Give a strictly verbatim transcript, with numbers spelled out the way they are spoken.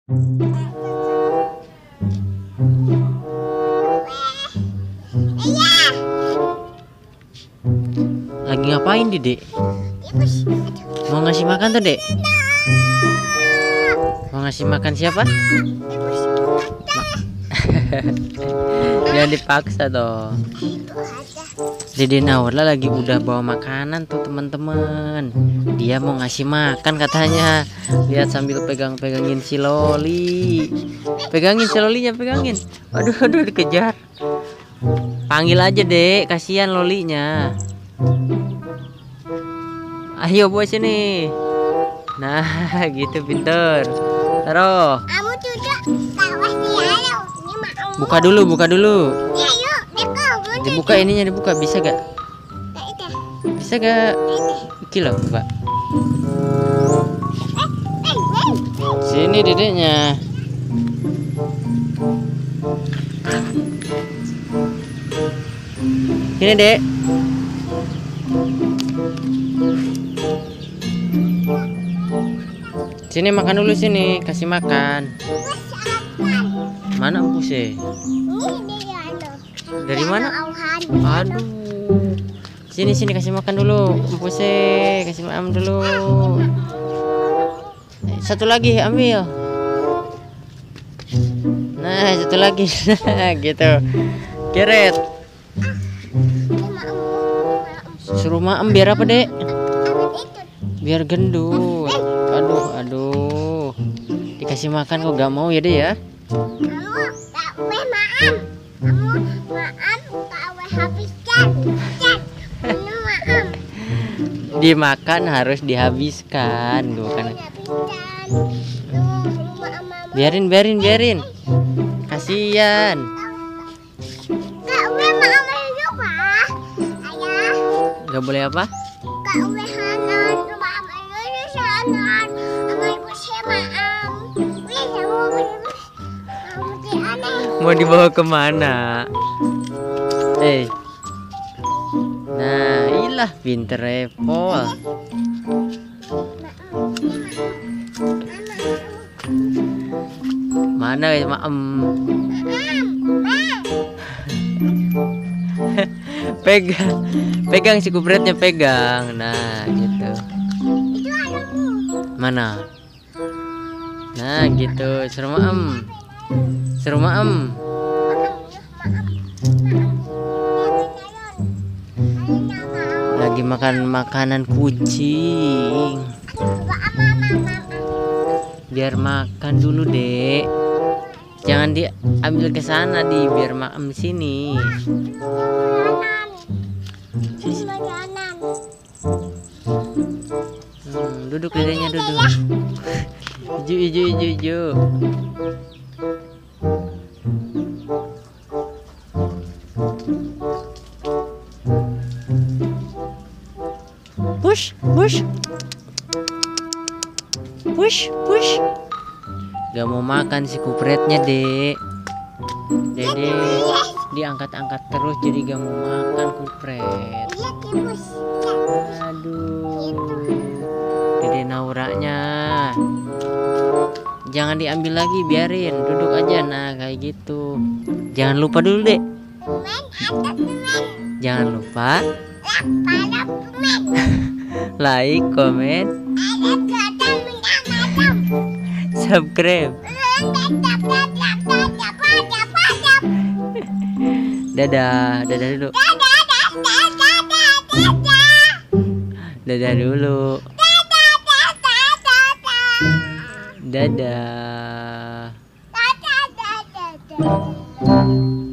Lagi ngapain di Dek? Mau ngasih makan tuh Dek? Mau ngasih makan siapa? Jangan dipaksa dong. Dede Naurla lagi udah bawa makanan tuh teman-teman. Dia mau ngasih makan katanya. Lihat sambil pegang-pegangin si Loli. Pegangin si Lolinya, pegangin. Aduh aduh dikejar. Panggil aja Dek, kasihan Lolinya. Ayo bawa sini. Nah gitu pinter. Taruh. Buka dulu, buka dulu. Dibuka ininya, dibuka bisa gak? Bisa gak? Iki loh, buka. Sini dedeknya. Sini Dek. Sini makan dulu sini, kasih makan. Mana empusnya? Dari mana? Aduh. Sini sini kasih makan dulu. Empusnya kasih makan dulu. Satu lagi ambil. Nah, satu lagi. Gitu. Keret. Suruh maem biar apa, Dek? Biar gendut. Aduh, aduh. Dikasih makan kok gak mau ya, Dek ya? Dimakan harus dihabiskan, bukan? Biarin, biarin, biarin. Kasian. Gak boleh apa? Mau dibawa kemana? Eh, nah ilah pinter repol. Mana ya maem? Pegang, pegang si kupretnya pegang. Nah gitu. Mana? Nah gitu. Suruh maem. Suruh maem. Lagi makan makanan kucing. Biar makan dulu Dek. Jangan diambil ke sana di biar makan sini. Hmm, duduk dedeknya duduk. Ijo ijo ijo ijo. Push, push, push, push. Gak mau makan si kupretnya Dek. Dede diangkat-angkat terus jadi gak mau makan kupret. Aduh, Dede Nauranya. Jangan diambil lagi, biarin duduk aja. Nah kayak gitu. Jangan lupa dulu Dek. Jangan lupa like, comment, subscribe. Dadah, dadah dulu. Dadah dulu. Dadah.